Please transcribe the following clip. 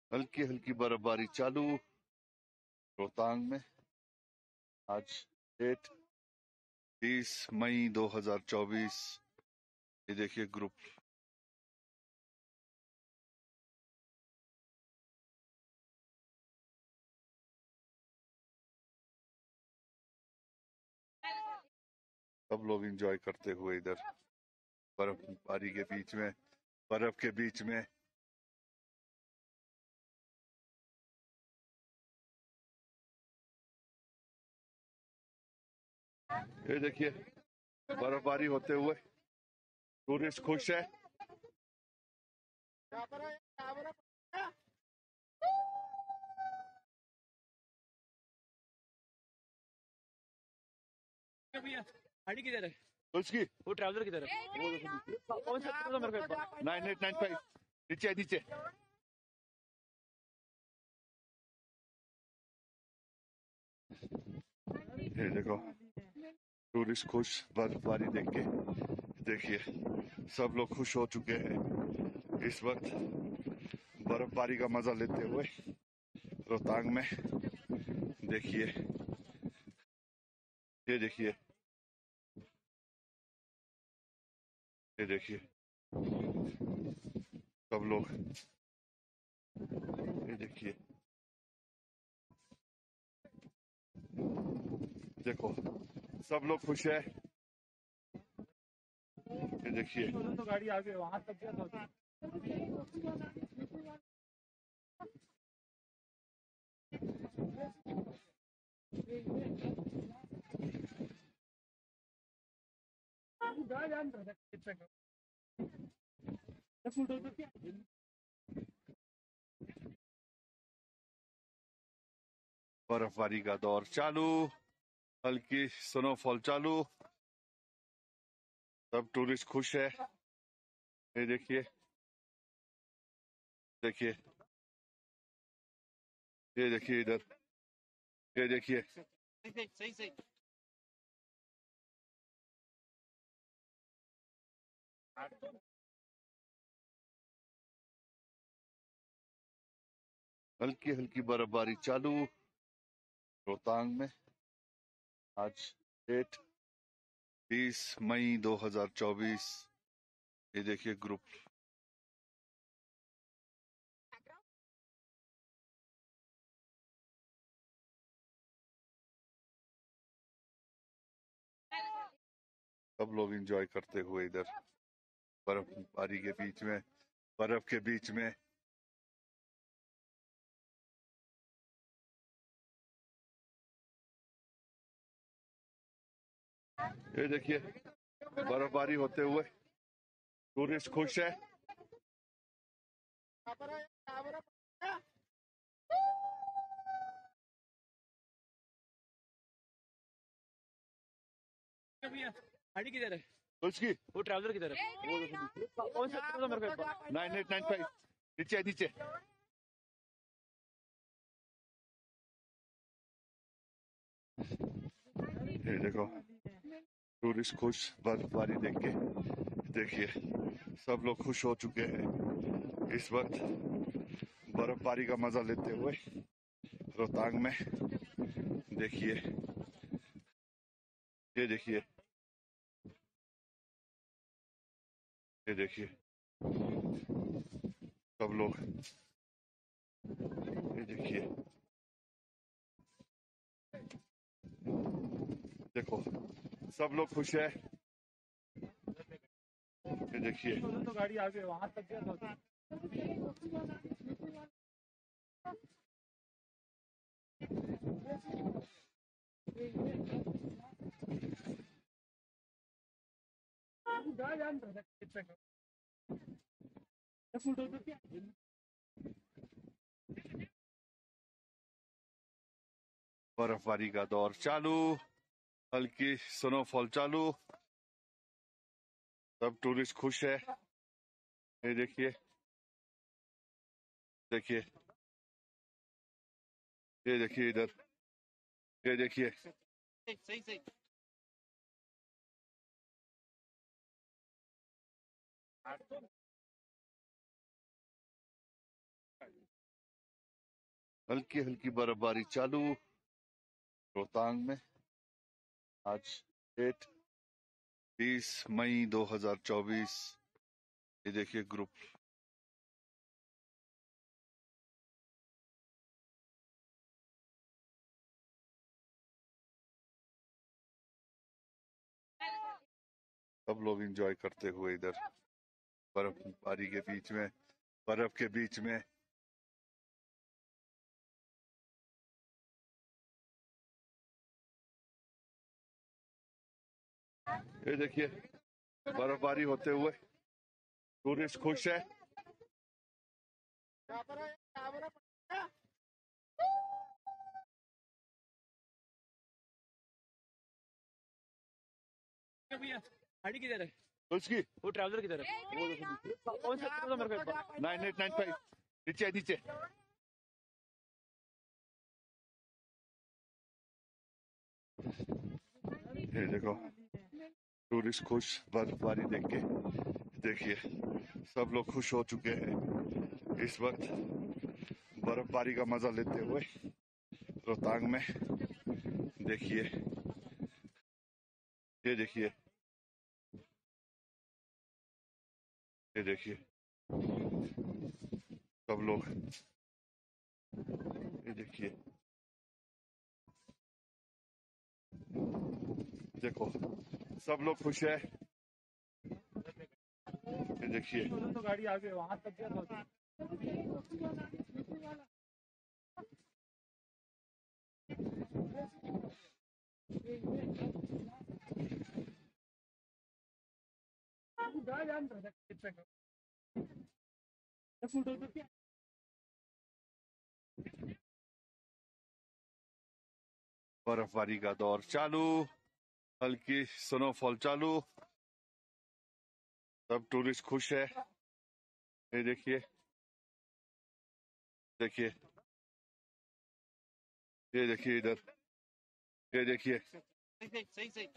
हल्की हल्की बर्फबारी चालू रोहतांग में। आज डेट 30 मई 2024। ये देखिए ग्रुप। सब लोग एंजॉय करते हुए इधर बर्फबारी के बीच में, बर्फ के बीच में। ये देखिए बर्फबारी होते हुए टूरिस्ट खुश है। गाड़ी किधर है? उसकी वो ट्रैवलर किधर है? कौन सा मेरे को 9895 नीचे नीचे। ये देखो टूरिस्ट खुश बर्फबारी देख के। देखिए सब लोग खुश हो चुके हैं इस वक्त बर्फबारी का मजा लेते हुए रोहतांग में। देखिए ये देखिए, ये देखिए सब लोग। ये देखिए, देखो सब लोग खुश है। ये देखिए तो गाड़ी आगे वहां तक गया बर्फबारी का दौर चालू, हल्की स्नोफॉल चालू। सब टूरिस्ट खुश है। ये देखिए, देखिए ये देखिए इधर। ये देखिए सही सही। हल्की हल्की बर्फबारी चालू रोहतांग में। आज डेट 30 मई 2024। ये देखिए ग्रुप। सब लोग एंजॉय करते हुए इधर बर्फबारी के बीच में, बर्फ के बीच में। ये देखिए बर्फबारी होते हुए टूरिस्ट खुश है। गाड़ी किधर है? उसकी वो ट्रैवलर किधर है? कौन सा मेरे को 9895 नीचे नीचे। ये देखो टूरिस्ट खुश बर्फबारी देख के। देखिए सब लोग खुश हो चुके हैं इस वक्त बर्फबारी का मजा लेते हुए रोहतांग में। देखिए ये देखिए, ये देखिए सब लोग। ये देखिए, देखो सब लोग खुश है। ये देखिए तो गाड़ी आगे वहां तक गया बर्फबारी का दौर चालू, हल्की स्नोफॉल चालू। सब टूरिस्ट खुश है। ये देखिए, देखिए ये देखिए इधर। ये देखिए सही सही। हल्की हल्की बर्फबारी चालू रोहतांग में। आज डेट 30 मई 2024। ये देखिए ग्रुप। सब लोग एंजॉय करते हुए इधर बर्फबारी के बीच में, बर्फ के बीच में। ये देखिए बर्फबारी होते हुए टूरिस्ट खुश है। भैया गाड़ी किधर है? उसकी वो ट्रैवलर किधर है? कौन सा कितना मेरे को एक बार? 9895 नीचे नीचे। ये देखो टूरिस्ट खुश बर्फबारी देख के। देखिए सब लोग खुश हो चुके हैं इस वक्त बर्फबारी का मजा लेते हुए रोहतांग में। देखिए ये देखिए, ये देखिए सब लोग। ये देखिए, देखो सब लोग खुश है। ये देखिए तो गाड़ी आगे वहां तक गया था। बर्फबारी का दौर चालू, हल्की स्नोफॉल चालू, सब टूरिस्ट खुश है। ये देखिए, देखिए ये देखिए इधर, ये देखिए सही सही सही।